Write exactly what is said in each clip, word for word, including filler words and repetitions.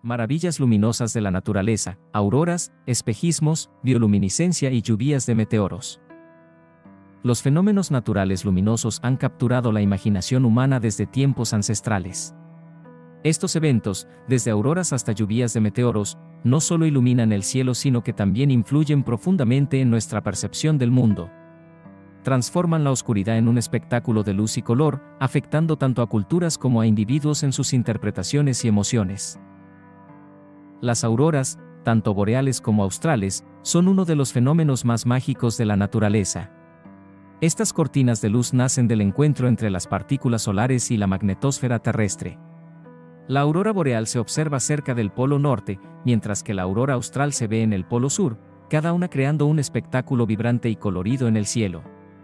Maravillas luminosas de la naturaleza, auroras, espejismos, bioluminiscencia y lluvias de meteoros. Los fenómenos naturales luminosos han capturado la imaginación humana desde tiempos ancestrales. Estos eventos, desde auroras hasta lluvias de meteoros, no solo iluminan el cielo sino que también influyen profundamente en nuestra percepción del mundo. Transforman la oscuridad en un espectáculo de luz y color, afectando tanto a culturas como a individuos en sus interpretaciones y emociones. Las auroras, tanto boreales como australes, son uno de los fenómenos más mágicos de la naturaleza. Estas cortinas de luz nacen del encuentro entre las partículas solares y la magnetosfera terrestre. La aurora boreal se observa cerca del polo norte, mientras que la aurora austral se ve en el polo sur, cada una creando un espectáculo vibrante y colorido en el cielo.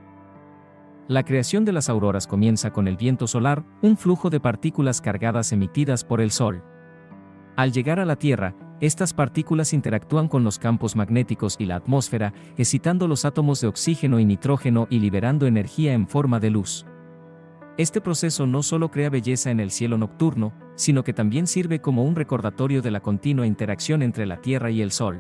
La creación de las auroras comienza con el viento solar, un flujo de partículas cargadas emitidas por el Sol. Al llegar a la Tierra, estas partículas interactúan con los campos magnéticos y la atmósfera, excitando los átomos de oxígeno y nitrógeno y liberando energía en forma de luz. Este proceso no solo crea belleza en el cielo nocturno, sino que también sirve como un recordatorio de la continua interacción entre la Tierra y el Sol.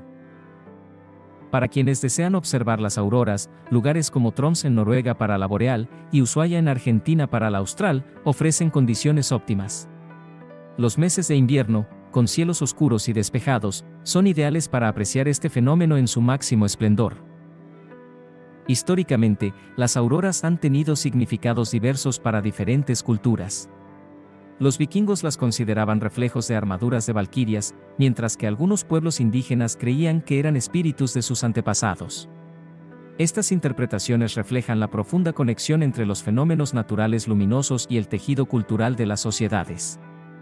Para quienes desean observar las auroras, lugares como Tromsø en Noruega para la boreal y Ushuaia en Argentina para la austral, ofrecen condiciones óptimas. Los meses de invierno, con cielos oscuros y despejados, son ideales para apreciar este fenómeno en su máximo esplendor. Históricamente, las auroras han tenido significados diversos para diferentes culturas. Los vikingos las consideraban reflejos de armaduras de valquirias, mientras que algunos pueblos indígenas creían que eran espíritus de sus antepasados. Estas interpretaciones reflejan la profunda conexión entre los fenómenos naturales luminosos y el tejido cultural de las sociedades.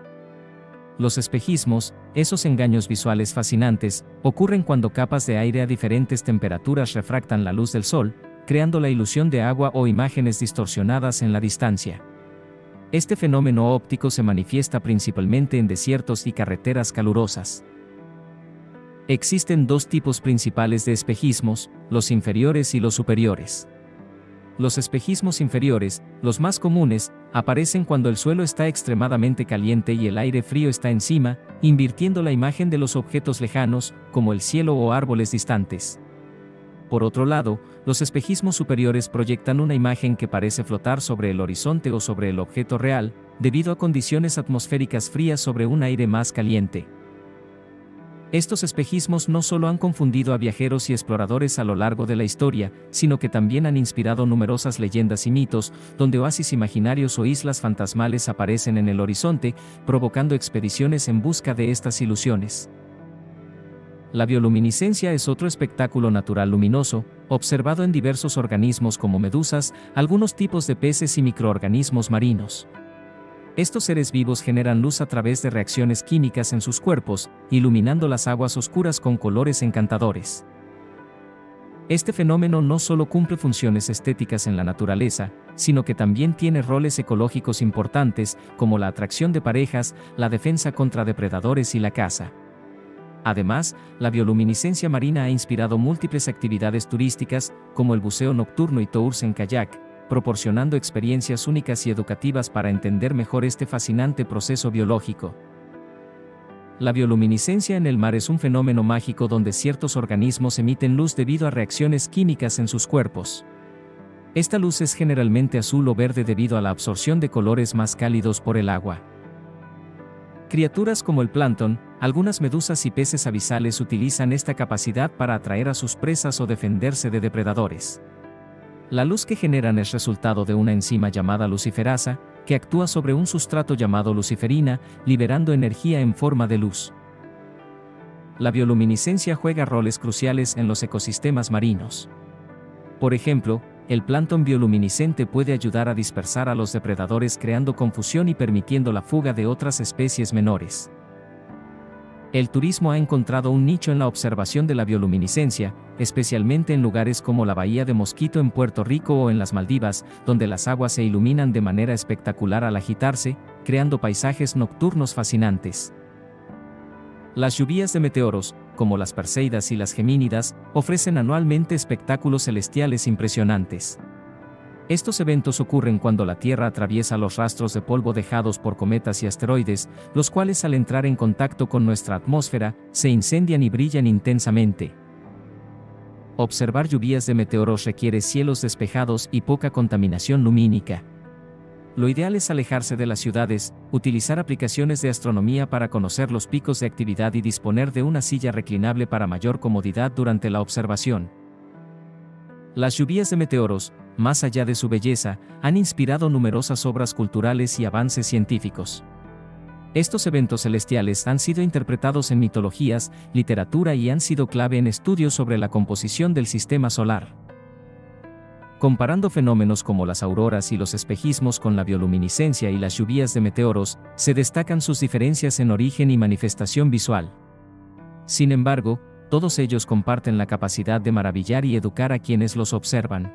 Los espejismos, esos engaños visuales fascinantes, ocurren cuando capas de aire a diferentes temperaturas refractan la luz del sol, creando la ilusión de agua o imágenes distorsionadas en la distancia. Este fenómeno óptico se manifiesta principalmente en desiertos y carreteras calurosas. Existen dos tipos principales de espejismos, los inferiores y los superiores. Los espejismos inferiores, los más comunes, aparecen cuando el suelo está extremadamente caliente y el aire frío está encima, invirtiendo la imagen de los objetos lejanos, como el cielo o árboles distantes. Por otro lado, los espejismos superiores proyectan una imagen que parece flotar sobre el horizonte o sobre el objeto real, debido a condiciones atmosféricas frías sobre un aire más caliente. Estos espejismos no solo han confundido a viajeros y exploradores a lo largo de la historia, sino que también han inspirado numerosas leyendas y mitos, donde oasis imaginarios o islas fantasmales aparecen en el horizonte, provocando expediciones en busca de estas ilusiones. La bioluminiscencia es otro espectáculo natural luminoso, observado en diversos organismos como medusas, algunos tipos de peces y microorganismos marinos. Estos seres vivos generan luz a través de reacciones químicas en sus cuerpos, iluminando las aguas oscuras con colores encantadores. Este fenómeno no solo cumple funciones estéticas en la naturaleza, sino que también tiene roles ecológicos importantes, como la atracción de parejas, la defensa contra depredadores y la caza. Además, la bioluminiscencia marina ha inspirado múltiples actividades turísticas, como el buceo nocturno y tours en kayak, proporcionando experiencias únicas y educativas para entender mejor este fascinante proceso biológico. La bioluminiscencia en el mar es un fenómeno mágico donde ciertos organismos emiten luz debido a reacciones químicas en sus cuerpos. Esta luz es generalmente azul o verde debido a la absorción de colores más cálidos por el agua. Criaturas como el plancton, algunas medusas y peces abisales utilizan esta capacidad para atraer a sus presas o defenderse de depredadores. La luz que generan es resultado de una enzima llamada luciferasa, que actúa sobre un sustrato llamado luciferina, liberando energía en forma de luz. La bioluminiscencia juega roles cruciales en los ecosistemas marinos. Por ejemplo, el plancton bioluminiscente puede ayudar a dispersar a los depredadores creando confusión y permitiendo la fuga de otras especies menores. El turismo ha encontrado un nicho en la observación de la bioluminiscencia, especialmente en lugares como la Bahía de Mosquito en Puerto Rico o en las Maldivas, donde las aguas se iluminan de manera espectacular al agitarse, creando paisajes nocturnos fascinantes. Las lluvias de meteoros, como las Perseidas y las Gemínidas, ofrecen anualmente espectáculos celestiales impresionantes. Estos eventos ocurren cuando la Tierra atraviesa los rastros de polvo dejados por cometas y asteroides, los cuales al entrar en contacto con nuestra atmósfera, se incendian y brillan intensamente. Observar lluvias de meteoros requiere cielos despejados y poca contaminación lumínica. Lo ideal es alejarse de las ciudades, utilizar aplicaciones de astronomía para conocer los picos de actividad y disponer de una silla reclinable para mayor comodidad durante la observación. Las lluvias de meteoros, más allá de su belleza, han inspirado numerosas obras culturales y avances científicos. Estos eventos celestiales han sido interpretados en mitologías, literatura y han sido clave en estudios sobre la composición del sistema solar. Comparando fenómenos como las auroras y los espejismos con la bioluminiscencia y las lluvias de meteoros, se destacan sus diferencias en origen y manifestación visual. Sin embargo, todos ellos comparten la capacidad de maravillar y educar a quienes los observan.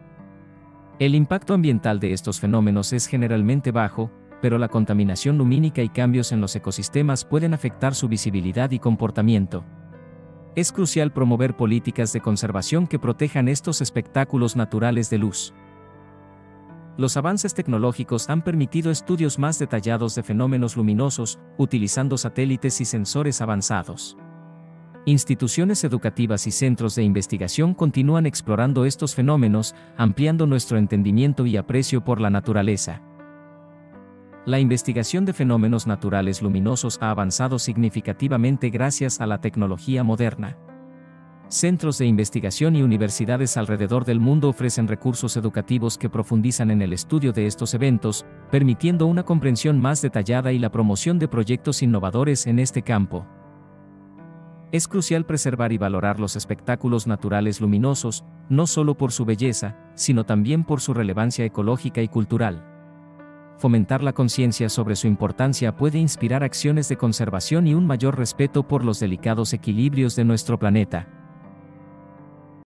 El impacto ambiental de estos fenómenos es generalmente bajo, pero la contaminación lumínica y cambios en los ecosistemas pueden afectar su visibilidad y comportamiento. Es crucial promover políticas de conservación que protejan estos espectáculos naturales de luz. Los avances tecnológicos han permitido estudios más detallados de fenómenos luminosos, utilizando satélites y sensores avanzados. Instituciones educativas y centros de investigación continúan explorando estos fenómenos, ampliando nuestro entendimiento y aprecio por la naturaleza. La investigación de fenómenos naturales luminosos ha avanzado significativamente gracias a la tecnología moderna. Centros de investigación y universidades alrededor del mundo ofrecen recursos educativos que profundizan en el estudio de estos eventos, permitiendo una comprensión más detallada y la promoción de proyectos innovadores en este campo. Es crucial preservar y valorar los espectáculos naturales luminosos, no solo por su belleza, sino también por su relevancia ecológica y cultural. Fomentar la conciencia sobre su importancia puede inspirar acciones de conservación y un mayor respeto por los delicados equilibrios de nuestro planeta.